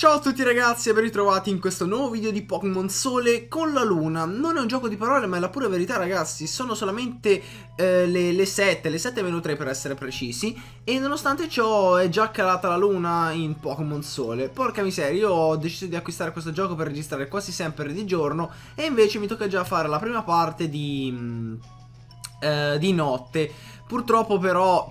Ciao a tutti ragazzi e ben ritrovati in questo nuovo video di Pokémon Sole con la Luna. Non è un gioco di parole ma è la pura verità ragazzi, sono solamente le 7 meno 3 per essere precisi. E nonostante ciò è già calata la Luna in Pokémon Sole. Porca miseria, io ho deciso di acquistare questo gioco per registrare quasi sempre di giorno e invece mi tocca già fare la prima parte di notte. Purtroppo però,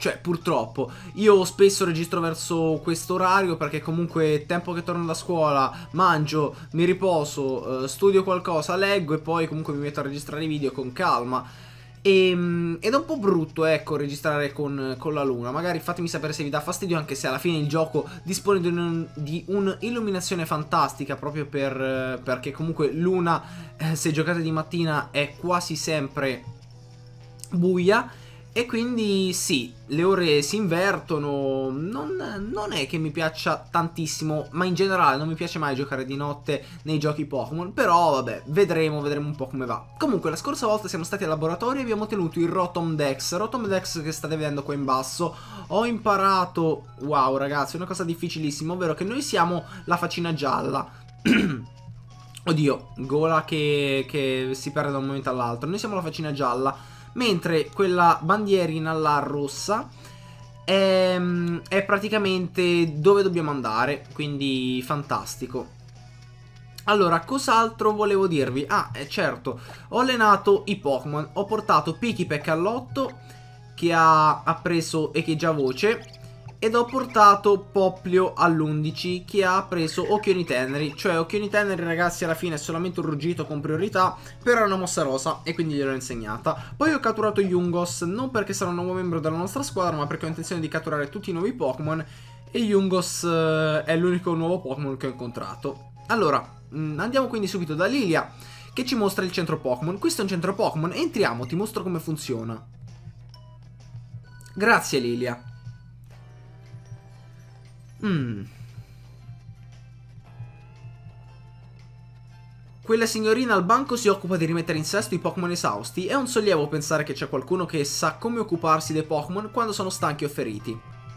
io spesso registro verso questo orario perché comunque tempo che torno da scuola, mangio, mi riposo, studio qualcosa, leggo e poi comunque mi metto a registrare i video con calma. Ed è un po' brutto, ecco, registrare con la Luna. Magari fatemi sapere se vi dà fastidio, anche se alla fine il gioco dispone di un'illuminazione fantastica proprio perché comunque Luna, se giocate di mattina, è quasi sempre buia. E quindi sì, le ore si invertono, non è che mi piaccia tantissimo, ma in generale non mi piace mai giocare di notte nei giochi Pokémon, però vabbè, vedremo un po' come va. Comunque la scorsa volta siamo stati al laboratorio e abbiamo ottenuto il Rotom Dex che state vedendo qua in basso. Ho imparato, wow ragazzi, è una cosa difficilissima, ovvero che noi siamo la faccina gialla. Oddio, gola che si perde da un momento all'altro, noi siamo la faccina gialla. Mentre quella bandierina là rossa è praticamente dove dobbiamo andare, quindi fantastico. Allora, cos'altro volevo dirvi? Ah, certo, ho allenato i Pokémon, ho portato Pikipek all'8 che ha preso e che già voce. Ed ho portato Poplio all'11 che ha preso Occhioni Teneri. Cioè Occhioni Teneri ragazzi alla fine è solamente un ruggito con priorità, però è una mossa rosa e quindi gliel'ho insegnata. Poi ho catturato Yungos, non perché sarà un nuovo membro della nostra squadra, ma perché ho intenzione di catturare tutti i nuovi Pokémon. E Yungos è l'unico nuovo Pokémon che ho incontrato. Allora, andiamo quindi subito da Lilia, che ci mostra il centro Pokémon. Questo è un centro Pokémon, entriamo, ti mostro come funziona. Grazie Lilia. Quella signorina al banco si occupa di rimettere in sesto i Pokémon esausti. È un sollievo pensare che c'è qualcuno che sa come occuparsi dei Pokémon quando sono stanchi o feriti.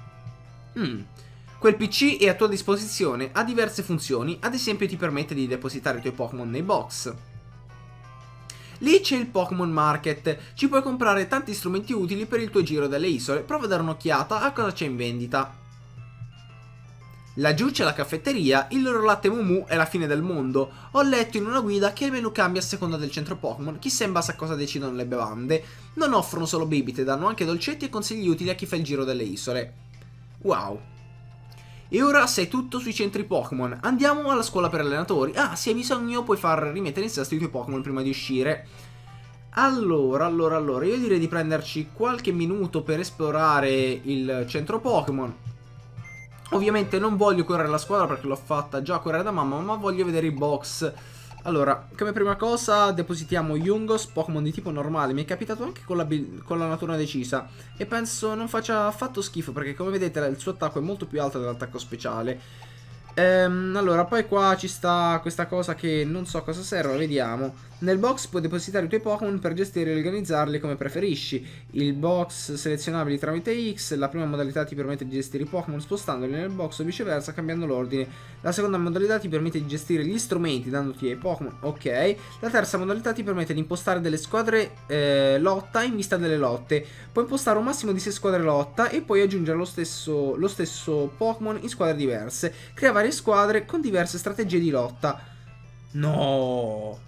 Quel PC è a tua disposizione, ha diverse funzioni, ad esempio ti permette di depositare i tuoi Pokémon nei box. Lì c'è il Pokémon Market, ci puoi comprare tanti strumenti utili per il tuo giro delle isole, prova a dare un'occhiata a cosa c'è in vendita. Laggiù c'è la caffetteria, il loro latte Mumu è la fine del mondo. Ho letto in una guida che il menu cambia a seconda del centro Pokémon, chissà in base a cosa decidono le bevande. Non offrono solo bibite, danno anche dolcetti e consigli utili a chi fa il giro delle isole. Wow. E ora sai tutto sui centri Pokémon. Andiamo alla scuola per allenatori. Ah, se hai bisogno puoi far rimettere in sesto i tuoi Pokémon prima di uscire. Allora, io direi di prenderci qualche minuto per esplorare il centro Pokémon. Ovviamente non voglio correre la squadra perché l'ho fatta già correre da mamma, ma voglio vedere i box. Allora, come prima cosa depositiamo Yungos, Pokémon di tipo normale. Mi è capitato anche con la natura decisa e penso non faccia affatto schifo perché come vedete il suo attacco è molto più alto dell'attacco speciale. Allora, poi qua ci sta questa cosa che non so cosa serve, vediamo. Nel box puoi depositare i tuoi Pokémon per gestire e organizzarli come preferisci. Il box selezionabili tramite X, la prima modalità ti permette di gestire i Pokémon spostandoli nel box o viceversa cambiando l'ordine. La seconda modalità ti permette di gestire gli strumenti dandoti ai Pokémon, ok. La terza modalità ti permette di impostare delle squadre lotta in vista delle lotte. Puoi impostare un massimo di 6 squadre lotta e poi aggiungere lo stesso Pokémon in squadre diverse. Crea varie squadre con diverse strategie di lotta. No!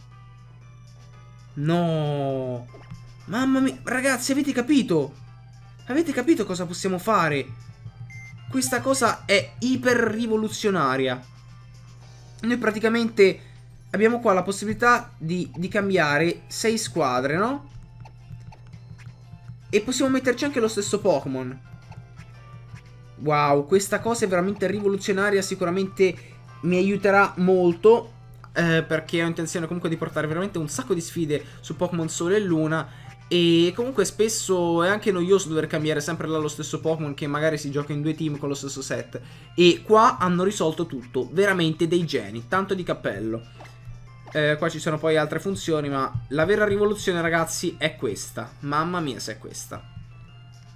No! Mamma mia, ragazzi, avete capito? Avete capito cosa possiamo fare? Questa cosa è iper rivoluzionaria. Noi praticamente abbiamo qua la possibilità di cambiare 6 squadre, no? E possiamo metterci anche lo stesso Pokémon. Wow, questa cosa è veramente rivoluzionaria, sicuramente mi aiuterà molto perché ho intenzione comunque di portare veramente un sacco di sfide su Pokémon Sole e Luna. E comunque spesso è anche noioso dover cambiare sempre lo stesso Pokémon che magari si gioca in 2 team con lo stesso set. E qua hanno risolto tutto, veramente dei geni, tanto di cappello. Qua ci sono poi altre funzioni, ma la vera rivoluzione ragazzi è questa. Mamma mia se è questa.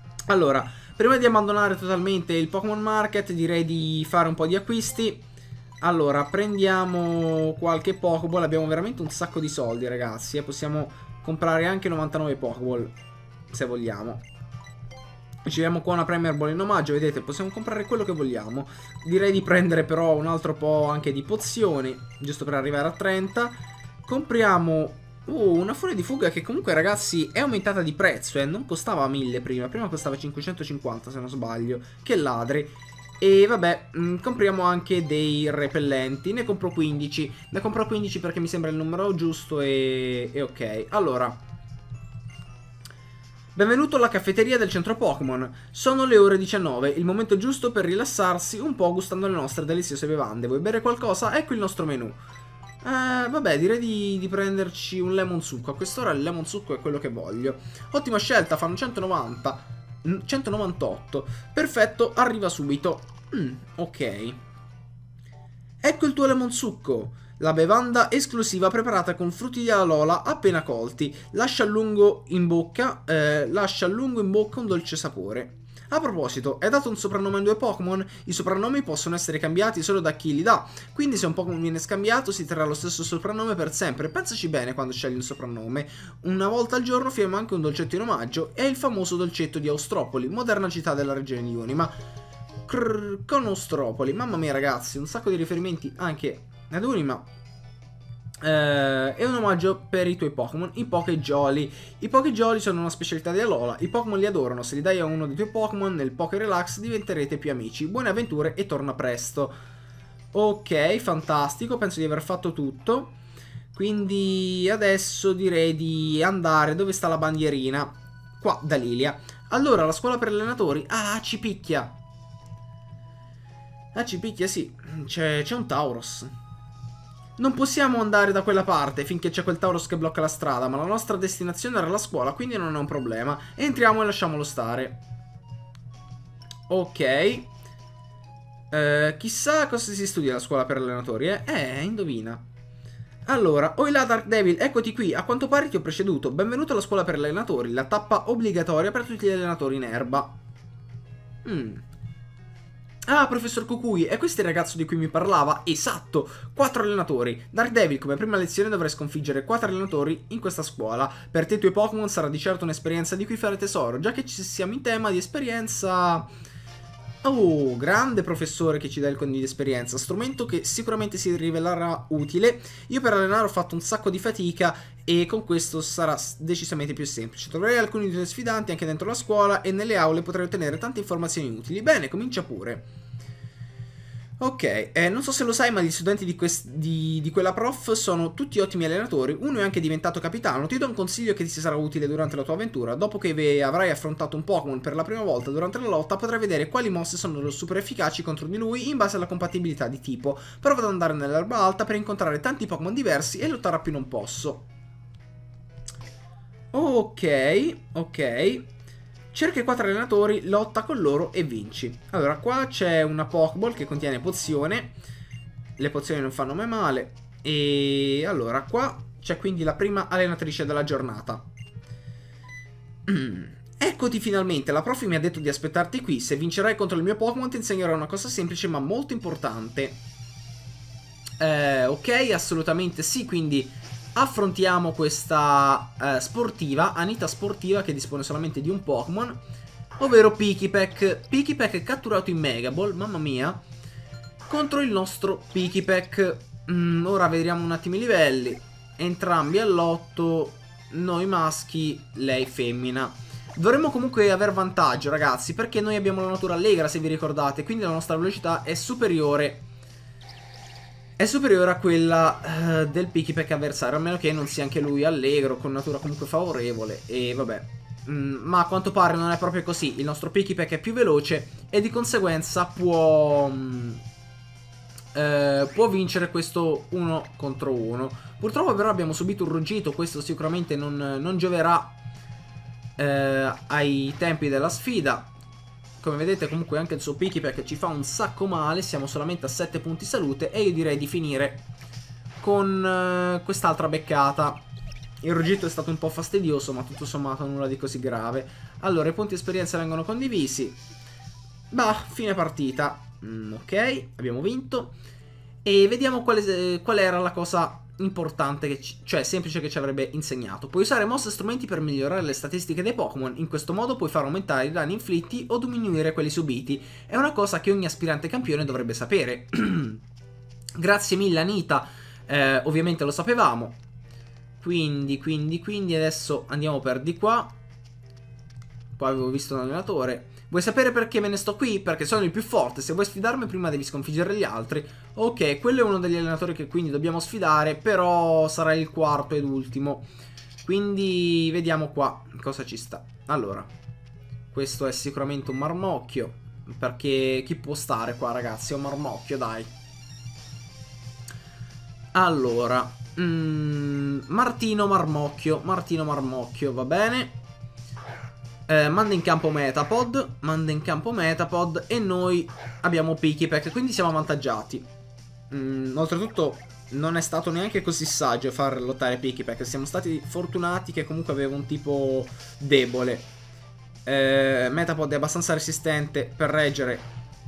Allora, prima di abbandonare totalmente il Pokémon Market direi di fare un po' di acquisti. Allora, prendiamo qualche Pokéball. Abbiamo veramente un sacco di soldi, ragazzi. Possiamo comprare anche 99 Pokéball, se vogliamo. Riceviamo qua una Premier Ball in omaggio. Vedete, possiamo comprare quello che vogliamo. Direi di prendere però un altro po' anche di pozioni, giusto per arrivare a 30. Compriamo una furia di fuga che comunque, ragazzi, è aumentata di prezzo. Non costava 1000 prima. Prima costava 550, se non sbaglio. Che ladri. E vabbè, compriamo anche dei repellenti. Ne compro 15. Ne compro 15 perché mi sembra il numero giusto e ok. Allora, benvenuto alla caffetteria del centro Pokémon. Sono le ore 19, il momento giusto per rilassarsi un po' gustando le nostre deliziose bevande. Vuoi bere qualcosa? Ecco il nostro menù. Vabbè, direi di prenderci un lemon succo. A quest'ora il lemon succo è quello che voglio. Ottima scelta, fanno 190. 198. Perfetto, arriva subito. Ok. Ecco il tuo lemon succo. La bevanda esclusiva preparata con frutti di alola appena colti. Lascia a lungo in bocca un dolce sapore. A proposito, hai dato un soprannome ai due Pokémon? I soprannomi possono essere cambiati solo da chi li dà, quindi se un Pokémon viene scambiato si terrà lo stesso soprannome per sempre. Pensaci bene quando scegli un soprannome. Una volta al giorno firma anche un dolcetto in omaggio. È il famoso dolcetto di Austropoli, moderna città della regione di Unima. Con Austropoli, mamma mia ragazzi, un sacco di riferimenti anche ad Unima. È un omaggio per i tuoi Pokémon, i Pokejolly. I Pokejolly sono una specialità di Alola. I Pokémon li adorano. Se li dai a uno dei tuoi Pokémon nel Poké Relax diventerete più amici. Buone avventure e torna presto. Ok, fantastico. Penso di aver fatto tutto. Quindi adesso direi di andare. Dove sta la bandierina? Qua, da Lilia. Allora, la scuola per allenatori. Ah, ci picchia. Ah, ci picchia, sì. C'è un Tauros. Non possiamo andare da quella parte finché c'è quel Tauros che blocca la strada, ma la nostra destinazione era la scuola, quindi non è un problema. Entriamo e lasciamolo stare. Ok. Chissà cosa si studia alla scuola per allenatori, indovina. Allora, oi là Dark Devil, eccoti qui, a quanto pare ti ho preceduto. Benvenuto alla scuola per allenatori, la tappa obbligatoria per tutti gli allenatori in erba. Ah, professor Kukui, è questo il ragazzo di cui mi parlava? Esatto, 4 allenatori. Dark Devil, come prima lezione dovrai sconfiggere 4 allenatori in questa scuola. Per te e i tuoi Pokémon sarà di certo un'esperienza di cui fare tesoro, già che ci siamo in tema di esperienza. Oh, grande professore che ci dà il condivido di esperienza, strumento che sicuramente si rivelerà utile. Io per allenare ho fatto un sacco di fatica e con questo sarà decisamente più semplice. Troverai alcuni dei tuoi sfidanti anche dentro la scuola e nelle aule potrai ottenere tante informazioni utili. Bene, comincia pure. Ok, non so se lo sai, ma gli studenti di quella prof sono tutti ottimi allenatori. Uno è anche diventato capitano. Ti do un consiglio che ti sarà utile durante la tua avventura. Dopo che avrai affrontato un Pokémon per la prima volta durante la lotta, potrai vedere quali mosse sono super efficaci contro di lui in base alla compatibilità di tipo. Prova ad andare nell'erba alta per incontrare tanti Pokémon diversi e lottare a più non posso. Ok, ok. Cerca i 4 allenatori, lotta con loro e vinci. Allora, qua c'è una Pokéball che contiene pozione. Le pozioni non fanno mai male. E allora, qua c'è quindi la prima allenatrice della giornata. Eccoti finalmente, la prof mi ha detto di aspettarti qui. Se vincerai contro il mio Pokémon ti insegnerò una cosa semplice ma molto importante. Ok, assolutamente sì, quindi affrontiamo questa sportiva, Anita sportiva, che dispone solamente di un Pokémon, ovvero Pikipek. Pikipek catturato in Mega Ball, mamma mia, contro il nostro Pikipek. Ora vediamo un attimo i livelli. Entrambi all'8, noi maschi, lei femmina. Dovremmo comunque aver vantaggio, ragazzi, perché noi abbiamo la natura allegra, se vi ricordate, quindi la nostra velocità è superiore. È superiore a quella del Pikipek avversario, a meno che non sia anche lui allegro, con natura comunque favorevole. E vabbè, ma a quanto pare non è proprio così. Il nostro Pikipek è più veloce e di conseguenza può vincere questo 1 contro 1. Purtroppo però abbiamo subito un ruggito, questo sicuramente non gioverà ai tempi della sfida. Come vedete comunque anche il suo Pikipek ci fa un sacco male. Siamo solamente a 7 punti salute e io direi di finire con quest'altra beccata. Il ruggito è stato un po' fastidioso, ma tutto sommato nulla di così grave. Allora, i punti esperienza vengono condivisi. Bah, fine partita. Ok, abbiamo vinto. E vediamo qual era la cosa importante, cioè semplice, che ci avrebbe insegnato. Puoi usare mosse e strumenti per migliorare le statistiche dei Pokémon. In questo modo puoi far aumentare i danni inflitti o diminuire quelli subiti. È una cosa che ogni aspirante campione dovrebbe sapere. Grazie mille Anita, ovviamente lo sapevamo. Quindi adesso andiamo per di qua. Poi avevo visto un allenatore. Vuoi sapere perché me ne sto qui? Perché sono il più forte. Se vuoi sfidarmi prima devi sconfiggere gli altri. Ok, quello è uno degli allenatori che quindi dobbiamo sfidare, però sarà il quarto ed ultimo. Quindi vediamo qua cosa ci sta. Allora, questo è sicuramente un marmocchio, perché chi può stare qua, ragazzi? È un marmocchio, dai. Allora, Martino Marmocchio, va bene. Manda in campo Metapod, e noi abbiamo Pikipek, quindi siamo avvantaggiati. Oltretutto non è stato neanche così saggio far lottare Pikipek, siamo stati fortunati che comunque aveva un tipo debole. Metapod è abbastanza resistente per reggere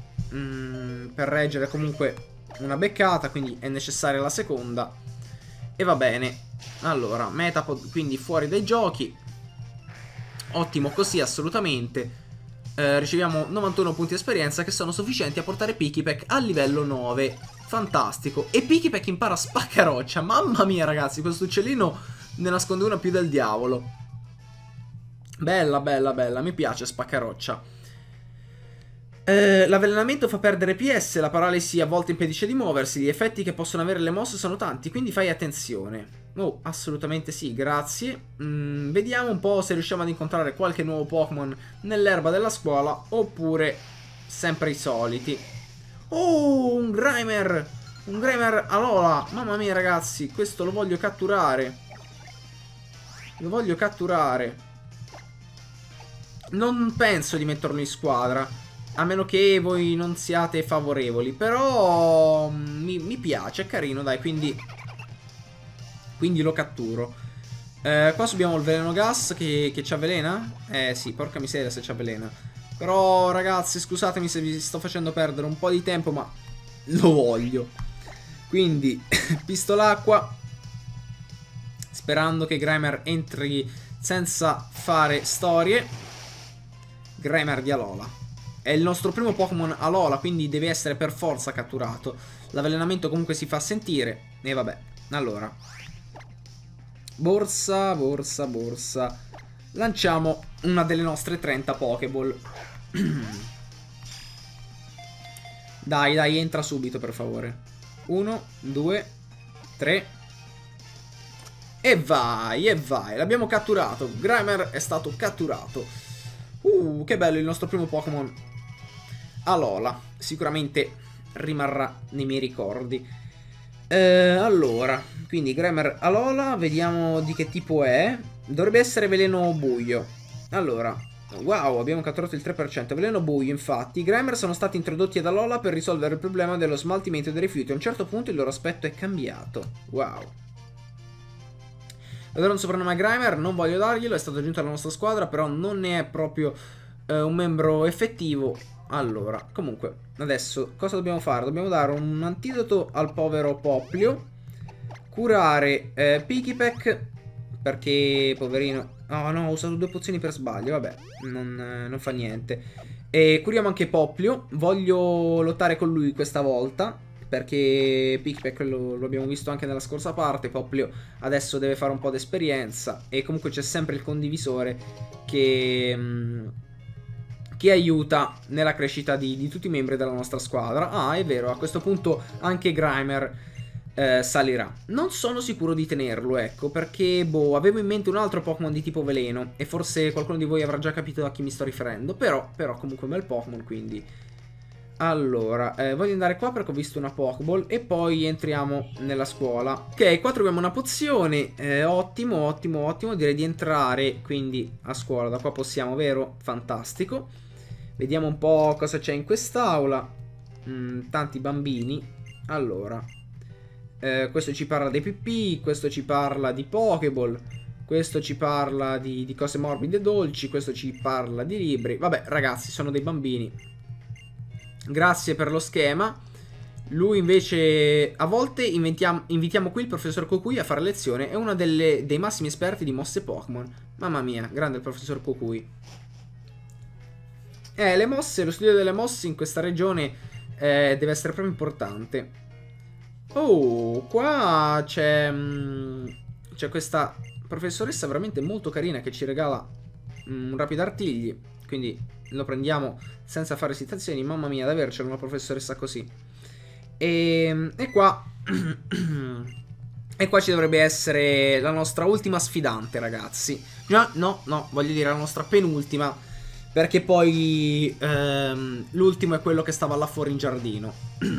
comunque una beccata, quindi è necessaria la seconda. E va bene. Allora, Metapod quindi fuori dai giochi. Ottimo così, assolutamente. Riceviamo 91 punti di esperienza che sono sufficienti a portare Pikipek a livello 9. Fantastico. E Pikipek impara spaccaroccia. Mamma mia, ragazzi, questo uccellino ne nasconde una più del diavolo. Bella, bella, bella. Mi piace spaccaroccia. L'avvelenamento fa perdere PS, la paralisi a volte impedisce di muoversi, gli effetti che possono avere le mosse sono tanti, quindi fai attenzione. Oh, assolutamente sì, grazie. Vediamo un po' se riusciamo ad incontrare qualche nuovo Pokémon nell'erba della scuola, oppure sempre i soliti. Oh, un Grimer! Un Grimer Alola! Mamma mia, ragazzi, questo lo voglio catturare. Lo voglio catturare. Non penso di metterlo in squadra, a meno che voi non siate favorevoli. Però mi piace, è carino, dai, quindi lo catturo. Qua subiamo il veleno gas che ci avvelena. Sì, porca miseria se ci avvelena. Però ragazzi, scusatemi se vi sto facendo perdere un po' di tempo, ma lo voglio. Quindi pistolacqua, sperando che Grimer entri senza fare storie. Grimer di Alola. È il nostro primo Pokémon Alola, quindi deve essere per forza catturato. L'avvelenamento comunque si fa sentire. E vabbè, allora. Borsa. Lanciamo una delle nostre 30 Pokéball. Dai, entra subito, per favore. 1, 2, 3. E vai. L'abbiamo catturato. Grimer è stato catturato. Che bello, il nostro primo Pokémon Alola. Sicuramente rimarrà nei miei ricordi. Allora, quindi Grimer Alola, vediamo di che tipo è. Dovrebbe essere veleno buio. Allora, wow, abbiamo catturato il 3%. Veleno buio, infatti. I Grimer sono stati introdotti ad Alola per risolvere il problema dello smaltimento dei rifiuti. A un certo punto il loro aspetto è cambiato. Wow. Allora un soprannome a Grimer, non voglio darglielo, è stato aggiunto alla nostra squadra, però non ne è proprio un membro effettivo. Allora, comunque, adesso cosa dobbiamo fare? Dobbiamo dare un antidoto al povero Poplio, curare Pikipek, perché poverino... Oh no, ho usato 2 pozioni per sbaglio, vabbè, non fa niente. E curiamo anche Poplio, voglio lottare con lui questa volta, perché Pikipek lo abbiamo visto anche nella scorsa parte. Poplio adesso deve fare un po' di esperienza, e comunque c'è sempre il condivisore che aiuta nella crescita di tutti i membri della nostra squadra. Ah, è vero, a questo punto anche Grimer salirà. Non sono sicuro di tenerlo, ecco, perché, boh, avevo in mente un altro Pokémon di tipo veleno, e forse qualcuno di voi avrà già capito a chi mi sto riferendo, però comunque un bel Pokémon, quindi... Allora, voglio andare qua perché ho visto una Pokéball, e poi entriamo nella scuola. Ok, qua troviamo una pozione, ottimo, direi di entrare quindi a scuola. Da qua possiamo, vero? Fantastico. Vediamo un po' cosa c'è in quest'aula. Tanti bambini. Allora, questo ci parla dei PP, questo ci parla di Pokéball, questo ci parla di cose morbide e dolci, questo ci parla di libri. Vabbè, ragazzi, sono dei bambini. Grazie per lo schema. Lui invece, a volte invitiamo qui il professor Kokui a fare lezione. È uno dei massimi esperti di mosse Pokémon. Mamma mia, grande il professor Kokui. Le mosse, lo studio delle mosse in questa regione deve essere proprio importante. Oh, qua c'è questa professoressa veramente molto carina che ci regala un rapido artigli. Quindi lo prendiamo senza fare esitazioni. Mamma mia, davvero c'è una professoressa così. E qua e qua ci dovrebbe essere la nostra ultima sfidante, ragazzi. No, voglio dire la nostra penultima, perché poi l'ultimo è quello che stava là fuori in giardino.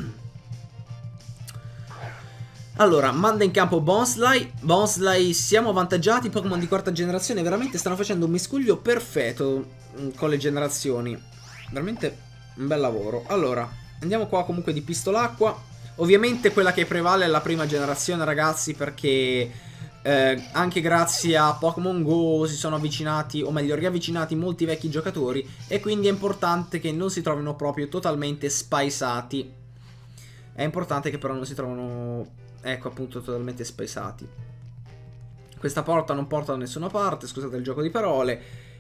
Allora, manda in campo Bonsly. Bonsly, siamo avvantaggiati. I Pokémon di quarta generazione veramente stanno facendo un miscuglio perfetto con le generazioni. Veramente un bel lavoro. Allora, andiamo qua comunque di pistolacqua. Ovviamente quella che prevale è la prima generazione, ragazzi, perché anche grazie a Pokémon Go si sono avvicinati, o meglio riavvicinati, molti vecchi giocatori. E quindi è importante che non si trovino proprio totalmente spaesati. È importante che però non si trovino... Ecco, appunto, totalmente spesati. Questa porta non porta da nessuna parte, scusate il gioco di parole.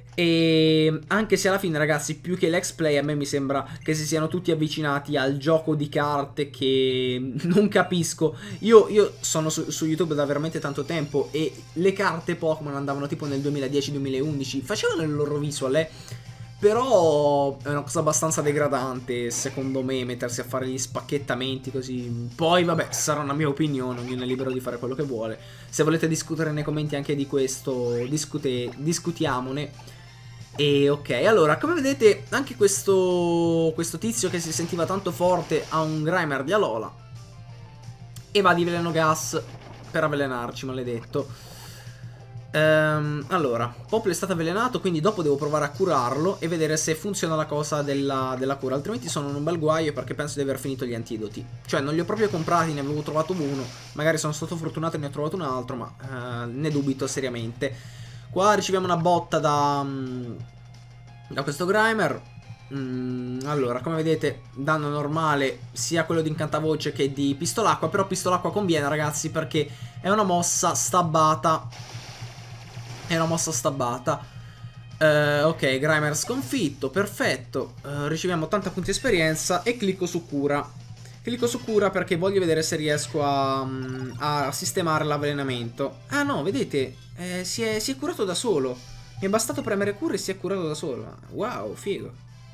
E anche se alla fine, ragazzi, più che l'ex play, a me mi sembra che si siano tutti avvicinati al gioco di carte che non capisco. Io sono su YouTube da veramente tanto tempo e le carte Pokémon andavano tipo nel 2010-2011. Facevano il loro visual, però è una cosa abbastanza degradante, secondo me, mettersi a fare gli spacchettamenti così. Poi, vabbè, sarà una mia opinione, ognuno è libero di fare quello che vuole. Se volete discutere nei commenti anche di questo, discutiamone. E ok, allora, come vedete, anche questo tizio che si sentiva tanto forte ha un Grimer di Alola. E va di veleno gas per avvelenarci, maledetto. Allora, Poplo è stato avvelenato, quindi dopo devo provare a curarlo e vedere se funziona la cosa della cura. Altrimenti sono in un bel guaio perché penso di aver finito gli antidoti. Cioè non li ho proprio comprati, ne avevo trovato uno. Magari sono stato fortunato e ne ho trovato un altro, ma ne dubito seriamente. Qua riceviamo una botta da questo Grimer. Allora, come vedete, danno normale sia quello di incantavoce che di pistolacqua. Però pistolacqua conviene, ragazzi, perché è una mossa stabbata. È una mossa stabbata. Ok, Grimer sconfitto, perfetto. Riceviamo 80 punti esperienza e clicco su cura. Clicco su cura perché voglio vedere se riesco a sistemare l'avvelenamento. Ah no, vedete, si è curato da solo. Mi è bastato premere cura e si è curato da solo. Wow, figo.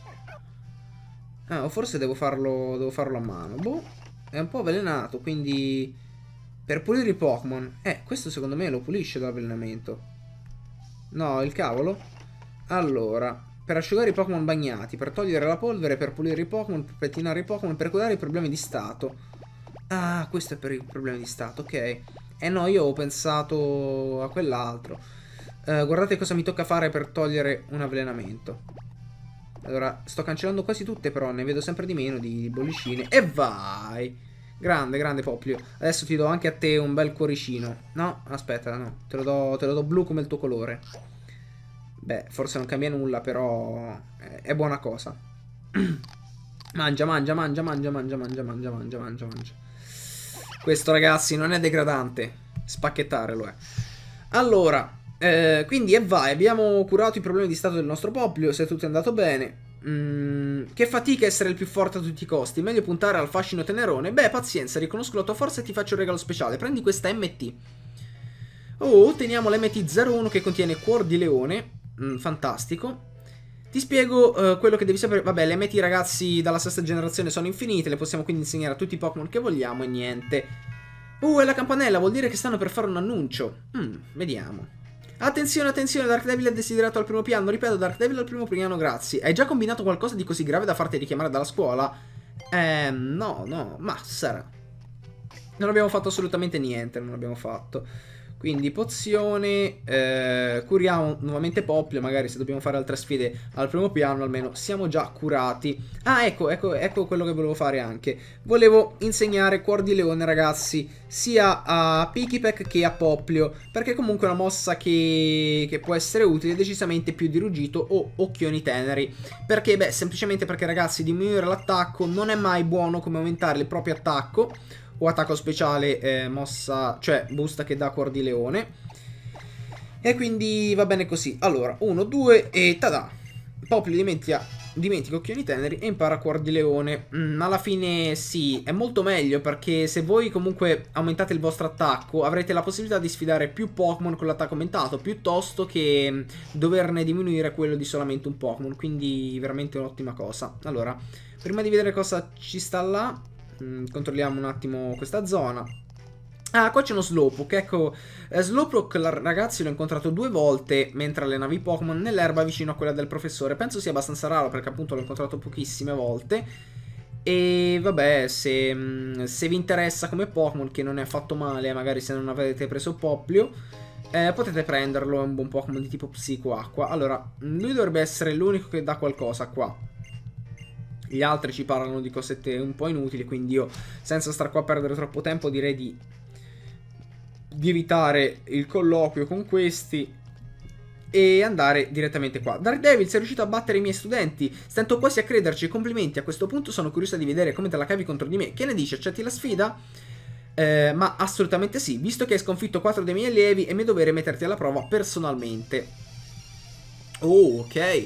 Ah, o forse devo farlo a mano. Boh, è un po' avvelenato, quindi... Per pulire i Pokémon. Questo secondo me lo pulisce dall'avvelenamento. No, il cavolo. Allora, per asciugare i Pokémon bagnati, per togliere la polvere, per pulire i Pokémon, per pettinare i Pokémon, per curare i problemi di stato. Ah, questo è per i problemi di stato, ok. No, io ho pensato a quell'altro. Guardate cosa mi tocca fare per togliere un avvelenamento. Allora, sto cancellando quasi tutte, però ne vedo sempre di meno di bollicine. E vai! Grande, grande Poplio. Adesso ti do anche a te un bel cuoricino. No, aspetta, no. Te lo do blu come il tuo colore. Beh, forse non cambia nulla, però è buona cosa. Mangia. Questo, ragazzi, non è degradante. Spacchettarelo è. Allora, quindi e vai. Abbiamo curato i problemi di stato del nostro Poplio. Se tutto è andato bene. Che fatica essere il più forte a tutti i costi. Meglio puntare al fascino tenerone. Beh, pazienza, riconosco la tua forza e ti faccio un regalo speciale. Prendi questa MT. Oh, otteniamo l'MT01 che contiene cuor di leone. Fantastico. Ti spiego quello che devi sapere. Vabbè, le MT, ragazzi, dalla sesta generazione sono infinite. Le possiamo quindi insegnare a tutti i Pokémon che vogliamo e niente. È la campanella, vuol dire che stanno per fare un annuncio. Vediamo. Attenzione, attenzione, Dark Devil è desiderato al primo piano. Ripeto, Dark Devil al primo piano, grazie. Hai già combinato qualcosa di così grave da farti richiamare dalla scuola? No, ma sarà. Non abbiamo fatto assolutamente niente, non abbiamo fatto. Quindi pozione, curiamo nuovamente Poplio, magari se dobbiamo fare altre sfide al primo piano almeno siamo già curati. Ah, ecco quello che volevo fare anche. Volevo insegnare Cuor di Leone, ragazzi, sia a Pikipek che a Poplio, perché comunque è una mossa che può essere utile, decisamente più di Ruggito o Occhioni Teneri. Perché? Beh, semplicemente perché, ragazzi, diminuire l'attacco non è mai buono come aumentare il proprio attacco o attacco speciale, mossa, cioè busta che dà Cuor di Leone. E quindi va bene così. Allora, 1, 2 e tada! Poplio dimentica Occhioni Teneri e impara Cuor di Leone. Alla fine sì, è molto meglio, perché se voi comunque aumentate il vostro attacco avrete la possibilità di sfidare più Pokémon con l'attacco aumentato, piuttosto che doverne diminuire quello di solamente un Pokémon. Quindi veramente un'ottima cosa. Allora, prima di vedere cosa ci sta là, controlliamo un attimo questa zona. Ah, qua c'è uno Slowpoke, ecco, Slowpoke, ragazzi, l'ho incontrato 2 volte mentre allenavi Pokémon nell'erba vicino a quella del professore. Penso sia abbastanza raro perché appunto l'ho incontrato pochissime volte. E vabbè, se vi interessa come Pokémon, che non è affatto male, magari se non avete preso Poplio, potete prenderlo, è un buon Pokémon di tipo Psico-Acqua. Allora, lui dovrebbe essere l'unico che dà qualcosa qua. Gli altri ci parlano di cosette un po' inutili, quindi io, senza star qua a perdere troppo tempo, direi di evitare il colloquio con questi e andare direttamente qua. Daredevil, sei riuscito a battere i miei studenti, stento quasi a crederci, complimenti. A questo punto sono curiosa di vedere come te la cavi contro di me. Che ne dici, accetti la sfida? Ma assolutamente sì, visto che hai sconfitto 4 dei miei allievi è mio dovere metterti alla prova personalmente. Oh, ok.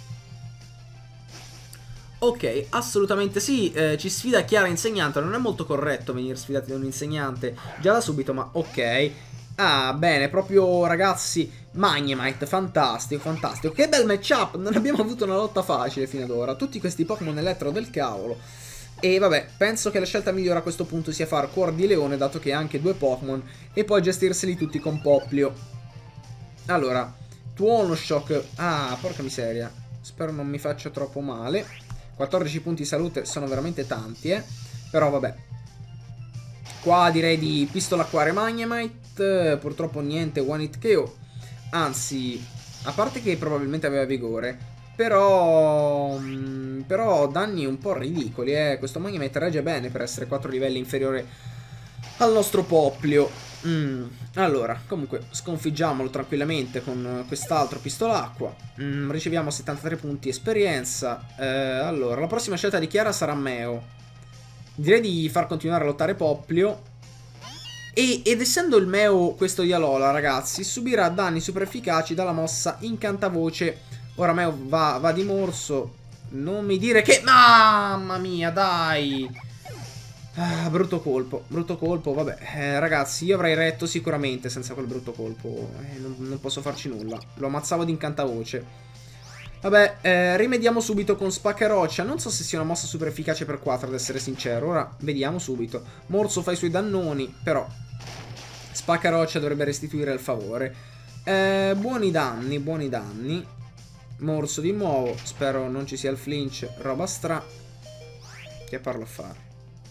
Ok, assolutamente sì, ci sfida Chiara insegnante, non è molto corretto venire sfidati da un insegnante già da subito, ma ok. Ah, bene, proprio ragazzi, Magnemite, fantastico, fantastico. Che bel matchup, non abbiamo avuto una lotta facile fino ad ora, tutti questi Pokémon elettro del cavolo. E vabbè, penso che la scelta migliore a questo punto sia far Cuor di Leone, dato che ha anche 2 Pokémon, e poi gestirseli tutti con Poplio. Allora, Tuono Shock, ah, porca miseria, spero non mi faccia troppo male. 14 punti salute sono veramente tanti, però vabbè. Qua direi di pistolacquare Magnemite. Purtroppo niente One Hit KO. Anzi, a parte che probabilmente aveva vigore, però danni un po' ridicoli, Questo Magnemite regge bene per essere 4 livelli inferiore al nostro Poplio. Allora, comunque sconfiggiamolo tranquillamente con quest'altro pistolacqua. Riceviamo 73 punti esperienza. Allora, la prossima scelta di Chiara sarà Meo. Direi di far continuare a lottare Poplio. Ed essendo il Meo questo di Alola, ragazzi, subirà danni super efficaci dalla mossa Incantavoce. Ora Meo va di morso. Non mi dire che... Mamma mia, dai! Ah, brutto colpo, vabbè, ragazzi, io avrei retto sicuramente senza quel brutto colpo, non posso farci nulla, lo ammazzavo di incantavoce. Vabbè, rimediamo subito con Spaccaroccia, non so se sia una mossa super efficace per 4 ad essere sincero, ora vediamo subito. Morso fa i suoi dannoni, però Spaccaroccia dovrebbe restituire il favore. Buoni danni. Morso di nuovo, spero non ci sia il flinch, roba stra. Che parlo a fare?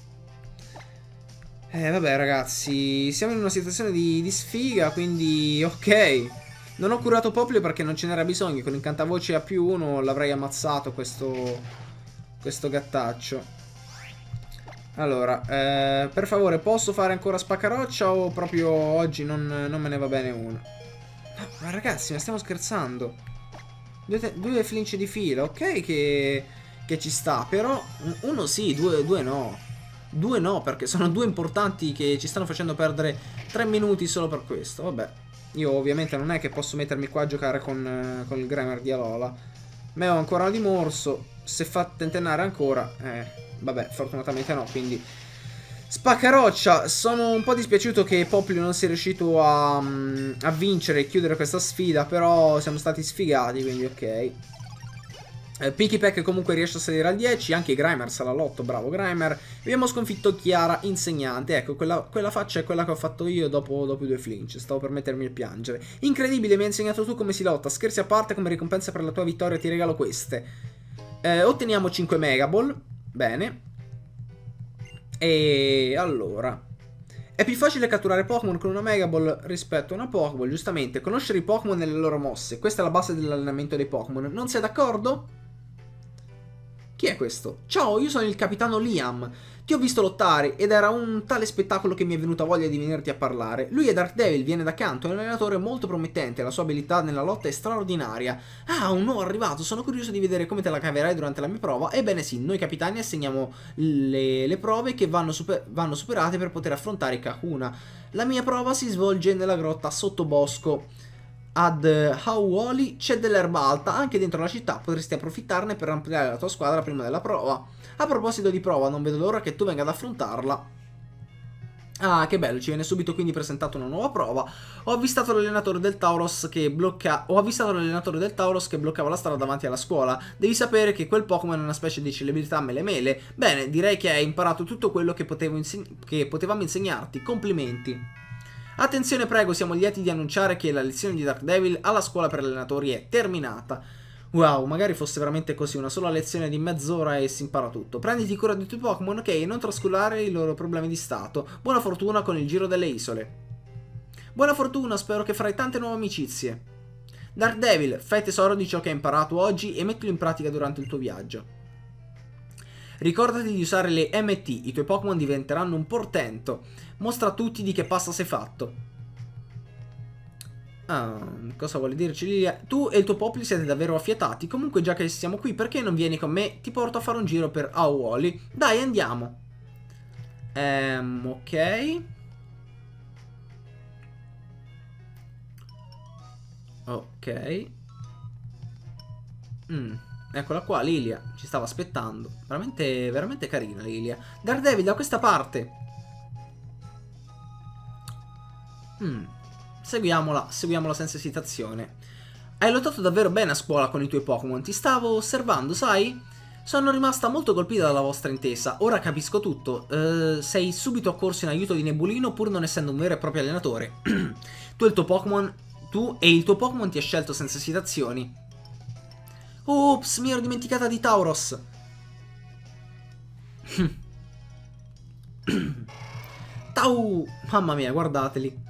Vabbè ragazzi, siamo in una situazione di sfiga, quindi ok. Non ho curato Poplio perché non ce n'era bisogno, con incantavoce a +1 l'avrei ammazzato questo gattaccio. Allora, per favore, posso fare ancora Spaccaroccia o proprio oggi non me ne va bene uno? No, ma ragazzi, ma stiamo scherzando. Due flinch di fila, ok che ci sta, però uno sì, due no. 2 no, perché sono 2 importanti che ci stanno facendo perdere 3 minuti solo per questo. Vabbè, io ovviamente non è che posso mettermi qua a giocare con il Grimer di Alola. Meo ancora una di morso. Se fa tentennare ancora, vabbè, fortunatamente no, quindi Spaccaroccia. Sono un po' dispiaciuto che Poplio non sia riuscito a vincere e chiudere questa sfida, però siamo stati sfigati, quindi ok. Pikipek comunque riesce a salire al 10, anche Grimer sale all'8, bravo Grimer. Abbiamo sconfitto Chiara insegnante, ecco, quella faccia è quella che ho fatto io dopo 2 flinch, stavo per mettermi a piangere. Incredibile, mi hai insegnato tu come si lotta, scherzi a parte, come ricompensa per la tua vittoria ti regalo queste. Otteniamo 5 Megaball, bene. E allora... È più facile catturare Pokémon con una Mega Ball rispetto a una Pokéball, giustamente. Conoscere i Pokémon e le loro mosse. Questa è la base dell'allenamento dei Pokémon. Non sei d'accordo? Chi è questo? Ciao, io sono il capitano Liam. Ti ho visto lottare ed era un tale spettacolo che mi è venuta voglia di venirti a parlare. Lui è Dark Devil, viene da Kanto, è un allenatore molto promettente, la sua abilità nella lotta è straordinaria. Ah, un nuovo arrivato, sono curioso di vedere come te la caverai durante la mia prova. Ebbene sì, noi capitani assegniamo le prove che vanno superate per poter affrontare i Kakuna. La mia prova si svolge nella grotta sottobosco. Ad Hauoli c'è dell'erba alta, anche dentro la città potresti approfittarne per ampliare la tua squadra prima della prova. A proposito di prova, non vedo l'ora che tu venga ad affrontarla. Ah, che bello, ci viene subito quindi presentata una nuova prova. Ho avvistato l'allenatore del Tauros che bloccava la strada davanti alla scuola. Devi sapere che quel Pokémon è una specie di celebrità mele mele. Bene, direi che hai imparato tutto quello che potevamo insegnarti. Complimenti. Attenzione prego, siamo lieti di annunciare che la lezione di Dark Devil alla scuola per allenatori è terminata. Wow, magari fosse veramente così, una sola lezione di mezz'ora e si impara tutto. Prenditi cura dei tuoi Pokémon, ok, e non trascurare i loro problemi di stato. Buona fortuna con il giro delle isole. Buona fortuna, spero che farai tante nuove amicizie. Dark Devil, fai tesoro di ciò che hai imparato oggi e mettilo in pratica durante il tuo viaggio. Ricordati di usare le MT, i tuoi Pokémon diventeranno un portento. Mostra a tutti di che pasta sei fatto. Ah, cosa vuole dirci Lilia? Tu e il tuo popolo siete davvero affiatati. Comunque già che siamo qui, perché non vieni con me? Ti porto a fare un giro per Hauoli. Dai, andiamo. Ok. Ok. Eccola qua, Lilia. Ci stava aspettando. Veramente, veramente carina Lilia. Daredevil, da questa parte. Seguiamola senza esitazione. Hai lottato davvero bene a scuola con i tuoi Pokémon, ti stavo osservando, sai? Sono rimasta molto colpita dalla vostra intesa, ora capisco tutto. Sei subito accorso in aiuto di Nebulino pur non essendo un vero e proprio allenatore. Tu e il tuo Pokémon ti ha scelto senza esitazioni. Ops, mi ero dimenticata di Tauros. Tau! Mamma mia, guardateli.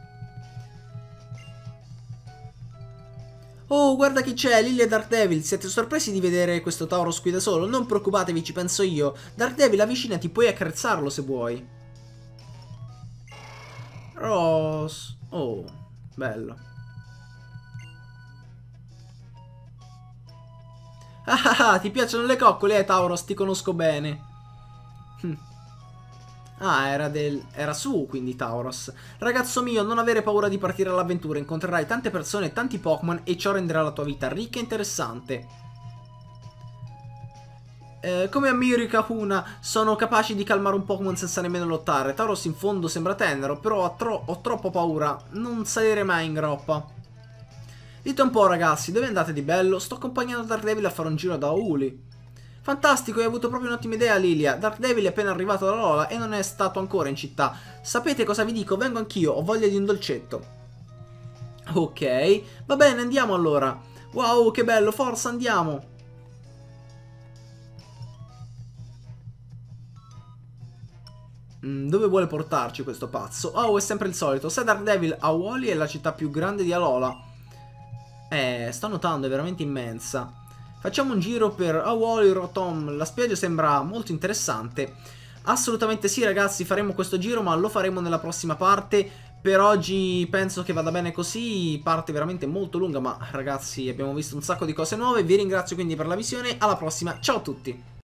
Oh, guarda chi c'è, Lily e Daredevil, siete sorpresi di vedere questo Tauros qui da solo? Non preoccupatevi, ci penso io. Daredevil, avvicinati, puoi accarezzarlo se vuoi. Ross. Oh, bello. Ah, ti piacciono le coccole, Tauros, ti conosco bene. Ah, era su, quindi Tauros. Ragazzo mio, non avere paura di partire all'avventura. Incontrerai tante persone e tanti Pokémon e ciò renderà la tua vita ricca e interessante. Come ammiro i Kakuna, sono capaci di calmare un Pokémon senza nemmeno lottare. Tauros in fondo sembra tenero, però ho troppo paura. Non salire mai in groppa. Dite un po', ragazzi, dove andate di bello? Sto accompagnando Daredevil a fare un giro da Uli. Fantastico, hai avuto proprio un'ottima idea, Lilia. Daredevil è appena arrivato da Lola e non è stato ancora in città. Sapete cosa vi dico? Vengo anch'io, ho voglia di un dolcetto. Ok, va bene, andiamo allora. Wow, che bello, forza, andiamo. Dove vuole portarci questo pazzo? Oh, è sempre il solito. Se Daredevil a Wally è la città più grande di Alola. Sto notando, è veramente immensa. Facciamo un giro per Hauoli Rotom, la spiaggia sembra molto interessante. Assolutamente sì ragazzi, faremo questo giro ma lo faremo nella prossima parte. Per oggi penso che vada bene così, parte veramente molto lunga ma ragazzi abbiamo visto un sacco di cose nuove. Vi ringrazio quindi per la visione, alla prossima, ciao a tutti!